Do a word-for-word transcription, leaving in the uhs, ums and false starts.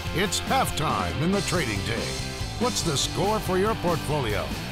It's halftime in the trading day. What's the score for your portfolio?